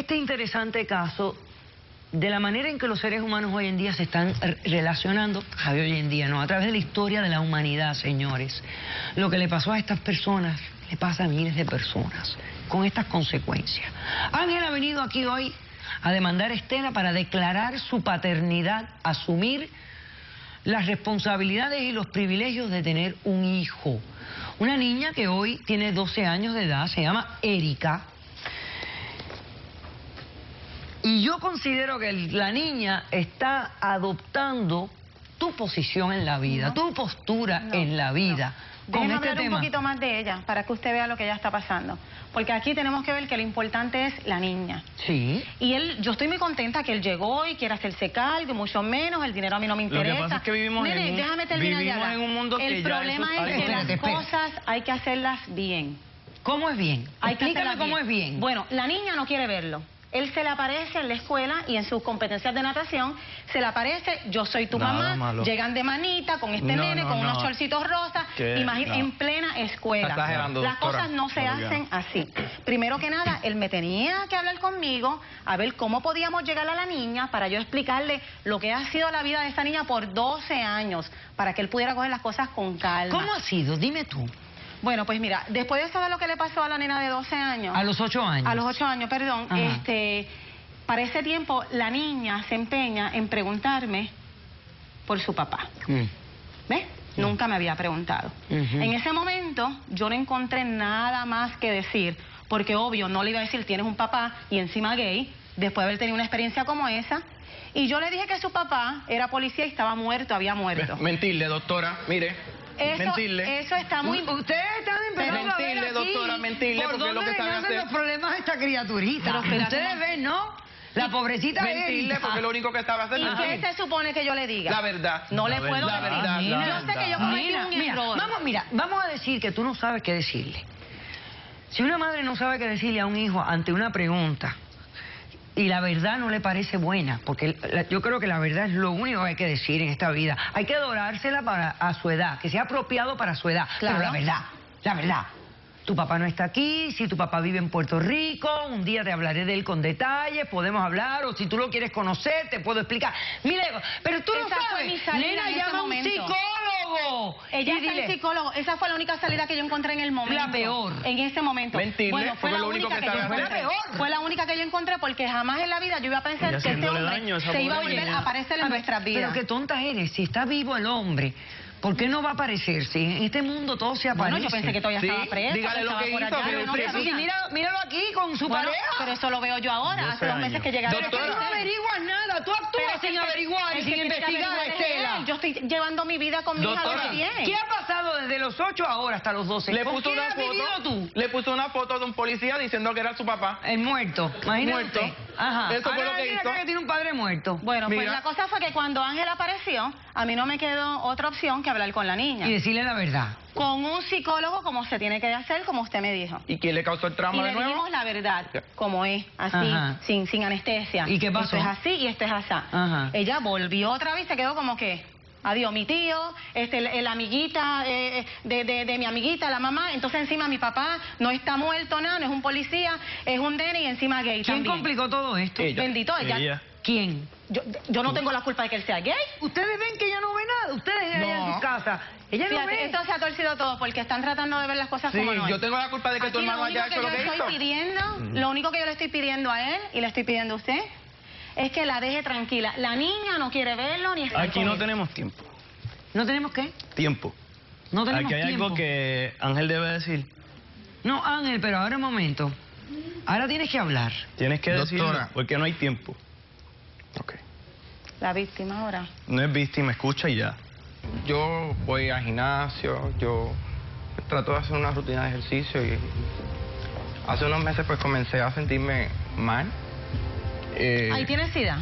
este interesante caso de la manera en que los seres humanos hoy en día se están relacionando, hoy en día no, a través de la historia de la humanidad, señores. Lo que le pasó a estas personas, le pasa a miles de personas, con estas consecuencias. Ángel ha venido aquí hoy a demandar a Estela para declarar su paternidad, asumir las responsabilidades y los privilegios de tener un hijo. Una niña que hoy tiene 12 años de edad, se llama Erika. Y yo considero que la niña está adoptando tu posición en la vida, tu postura en la vida. Déjeme hablar un poquito más de ella, para que usted vea lo que ella está pasando. Porque aquí tenemos que ver que lo importante es la niña. Sí. Y yo estoy muy contenta que él llegó y quiere hacerse cargo, mucho menos, el dinero a mí no me interesa. Lo que pasa es que vivimos en un mundo que el problema es que las cosas hay que hacerlas bien. ¿Cómo es bien? Explícame cómo es bien. Bueno, la niña no quiere verlo. Él se le aparece en la escuela y en sus competencias de natación se le aparece, yo soy tu mamá, llegan de manita con este nene, con unos shortcitos rosas, en plena escuela. Las cosas no se hacen así. Primero que nada, él me tenía que hablar conmigo, a ver cómo podíamos llegar a la niña para yo explicarle lo que ha sido la vida de esta niña por 12 años, para que él pudiera coger las cosas con calma. ¿Cómo ha sido? Dime tú. Bueno, pues mira, después de saber lo que le pasó a la nena de 12 años... A los 8 años. A los 8 años, perdón. Para ese tiempo, la niña se empeña en preguntarme por su papá. ¿Ves? Nunca me había preguntado. En ese momento, yo no encontré nada más que decir, porque obvio, no le iba a decir, tienes un papá y encima gay, después de haber tenido una experiencia como esa. Y yo le dije que su papá era policía y estaba muerto, había muerto. Mentirle, doctora, mire. Eso está muy... Ustedes están empezando a ver aquí, doctora, mentirle, porque es lo que están haciendo. Los problemas de esta criaturita. Pero ustedes ven, ¿no? La pobrecita mentirle, porque lo único que estaba haciendo. ¿Y qué se supone que yo le diga? La verdad. No le puedo decir. Yo sé que yo cometí un error. Vamos a decir que tú no sabes qué decirle. Si una madre no sabe qué decirle a un hijo ante una pregunta y la verdad no le parece buena, porque yo creo que la verdad es lo único que hay que decir en esta vida. Hay que dorársela a su edad, que sea apropiado para su edad. Claro. Pero la verdad, tu papá no está aquí, si tu papá vive en Puerto Rico, un día te hablaré de él con detalles, podemos hablar, o si tú lo quieres conocer, te puedo explicar. Mira, pero tú no sabes, nena, llama a un psicólogo. Ella está en psicólogo, esa fue la única salida que yo encontré en el momento. La peor. En ese momento. Mentirle, bueno, fue la única que yo encontré. Fue la única que yo encontré porque jamás en la vida yo iba a pensar que este hombre se iba a volver a aparecer en nuestras vidas. Pero qué tonta eres, si está vivo el hombre, ¿por qué no va a aparecer? Si en este mundo todo se aparece. Bueno, yo pensé que todavía estaba preso. Dígale lo que hizo. Míralo aquí con su pareja. Pero eso lo veo yo ahora, hace 2 meses que llegaron. Pero tú no averiguas nada, tú actúas sin averiguar y sin investigar, Estela. Yo estoy llevando mi vida con mi hija de bien. ¿Qué ha pasado desde los 8 ahora hasta los 12? Le puso una foto de un policía diciendo que era su papá. El muerto, imagínate. Muerto. Ajá. Eso fue lo que hizo. Que tiene un padre muerto. Bueno, pues la cosa fue que cuando Ángel apareció, a mí no me quedó otra opción que hablar con la niña. Y decirle la verdad. Con un psicólogo, como se tiene que hacer, como usted me dijo. ¿Y quién le causó el trauma de nuevo? Y le dijimos la verdad, como es, así, sin anestesia. ¿Y qué pasó? Esto es así y esto es así. Ella volvió otra vez y se quedó como que... Adiós, mi tío, la amiguita de mi amiguita, la mamá, entonces encima mi papá no está muerto nada, no es un policía, es un nene y encima gay también. ¿Quién complicó todo esto? Bendito ella. ¿Quién? Yo no tengo la culpa de que él sea gay. Ustedes ven que ella no ve nada, ustedes allá en su casa. Ella no ve. Esto se ha torcido todo porque están tratando de ver las cosas como no es. Yo tengo la culpa de que tu hermano haya hecho lo que hizo. Lo único que yo le estoy pidiendo a él y le estoy pidiendo a usted es que la deje tranquila. La niña no quiere verlo ni estar Aquí no tenemos tiempo. ¿No tenemos qué? Tiempo. No tenemos tiempo. Aquí hay algo que Ángel debe decir. No, Ángel, pero ahora un momento. Ahora tienes que hablar. Tienes que decirlo, porque no hay tiempo. Ok. La víctima ahora. No es víctima, escucha y ya. Yo voy al gimnasio, yo trato de hacer una rutina de ejercicio y hace unos meses pues comencé a sentirme mal. ¿Ahí tienes SIDA?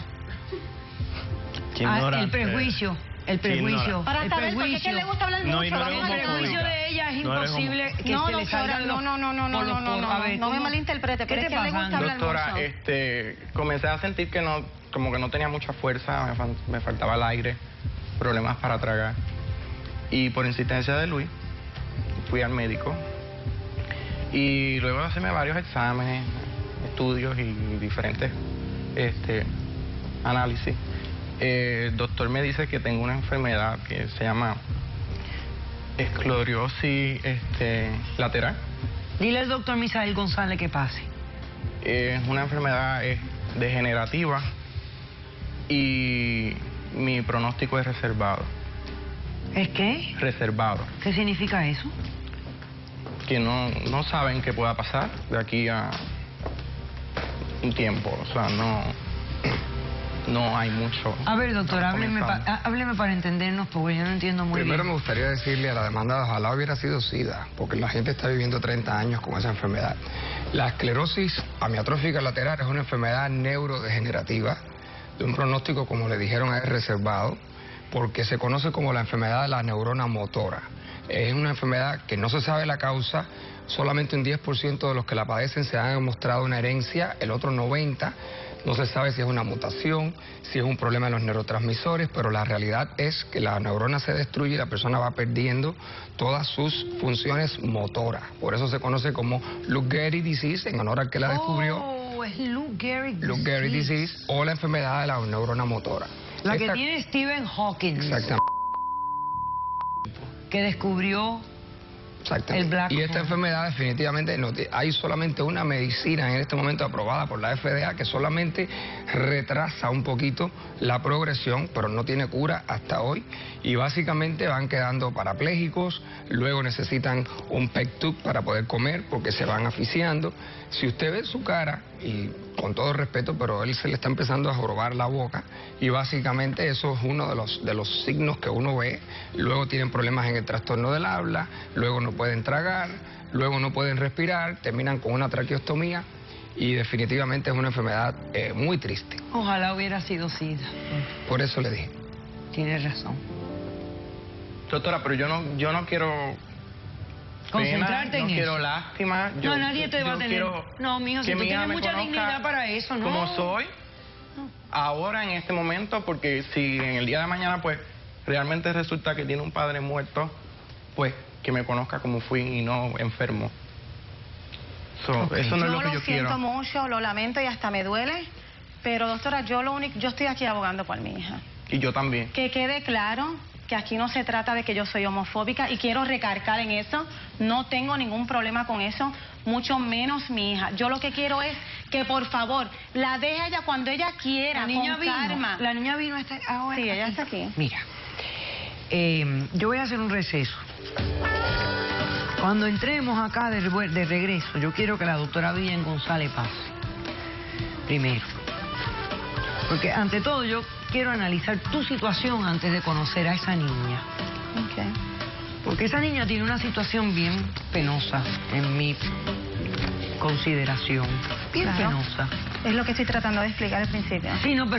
El prejuicio. El prejuicio. Para saber, porque es que le gusta hablar mucho. El prejuicio de ella es imposible que se le salga no me malinterprete, pero es que le gusta hablar mucho. Doctora, comencé a sentir que como que no tenía mucha fuerza, me faltaba el aire, problemas para tragar. Y por insistencia de Luis, fui al médico. Y luego de hacerme varios exámenes, estudios y diferentes análisis, el doctor me dice que tengo una enfermedad que se llama esclerosis lateral. Dile al doctor Misael González que pase. Es una enfermedad degenerativa y mi pronóstico es reservado. ¿Es qué? Reservado. ¿Qué significa eso? Que no saben qué pueda pasar de aquí a un tiempo. O sea, no hay mucho. A ver, doctor, hábleme para entendernos, porque yo no entiendo muy bien. Primero me gustaría decirle a la demanda, ojalá hubiera sido SIDA, porque la gente está viviendo 30 años con esa enfermedad. La esclerosis amiotrófica lateral es una enfermedad neurodegenerativa, de un pronóstico, como le dijeron, es reservado, porque se conoce como la enfermedad de la neurona motora. Es una enfermedad que no se sabe la causa, solamente un 10% de los que la padecen se han mostrado una herencia, el otro 90% no se sabe si es una mutación, si es un problema en los neurotransmisores, pero la realidad es que la neurona se destruye y la persona va perdiendo todas sus funciones motoras. Por eso se conoce como Lou Gehrig disease, en honor al que la descubrió. Oh, es Lou Gehrig disease. Lou Gehrig disease, o la enfermedad de la neurona motora. La que tiene Stephen Hawking. Exactamente. Que descubrió el black y esta enfermedad definitivamente hay solamente una medicina en este momento aprobada por la FDA que solamente retrasa un poquito la progresión, pero no tiene cura hasta hoy, y básicamente van quedando parapléjicos, luego necesitan un PEG tube para poder comer porque se van asfixiando. Si usted ve su cara, y con todo respeto, pero él se le está empezando a jorobar la boca, y básicamente eso es uno de los signos que uno ve. Luego tienen problemas en el trastorno del habla, luego no pueden tragar, luego no pueden respirar, terminan con una traqueostomía, y definitivamente es una enfermedad muy triste. Ojalá hubiera sido SIDA. Por eso le dije. Tiene razón. Doctora, pero yo no quiero concentrarte pena, en no eso. quiero lástima. No, nadie te va a tener. No, mijo, si tú tienes mucha dignidad para eso, ¿no? Como soy, ahora en este momento, porque si en el día de mañana, pues, realmente resulta que tiene un padre muerto, pues, que me conozca como fui y no enfermo. Eso no es lo que yo quiero. Yo lo siento mucho, lo lamento y hasta me duele, pero doctora, yo estoy aquí abogando por mi hija. Y yo también. Que quede claro que aquí no se trata de que yo soy homofóbica, y quiero recargar en eso, no tengo ningún problema con eso, mucho menos mi hija. Yo lo que quiero es que por favor la deje ella cuando ella quiera, la niña con vino, calma. La niña vino ahora. Sí, ella está aquí. Mira, yo voy a hacer un receso. Cuando entremos acá de regreso, yo quiero que la doctora Vivian González pase. Primero. Porque ante todo yo quiero analizar tu situación antes de conocer a esa niña. Okay. Porque esa niña tiene una situación bien penosa en mi consideración. Bien penosa. Es lo que estoy tratando de explicar al principio. Sí, no,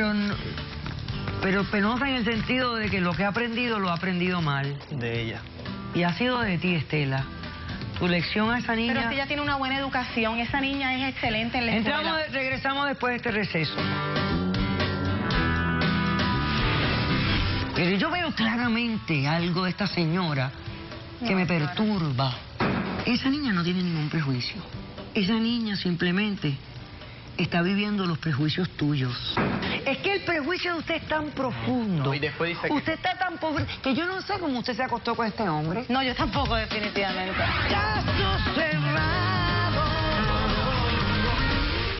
pero penosa en el sentido de que lo que ha aprendido lo ha aprendido mal. De ella. Y ha sido de ti, Estela. Tu lección a esa niña... Pero si ella tiene una buena educación, esa niña es excelente en la escuela. Regresamos después de este receso. Pero yo veo claramente algo de esta señora que me perturba. Esa niña no tiene ningún prejuicio. Esa niña simplemente está viviendo los prejuicios tuyos. Es que el prejuicio de usted es tan profundo. No, y después dice usted está tan profundo que yo no sé cómo usted se acostó con este hombre. No, yo tampoco, definitivamente.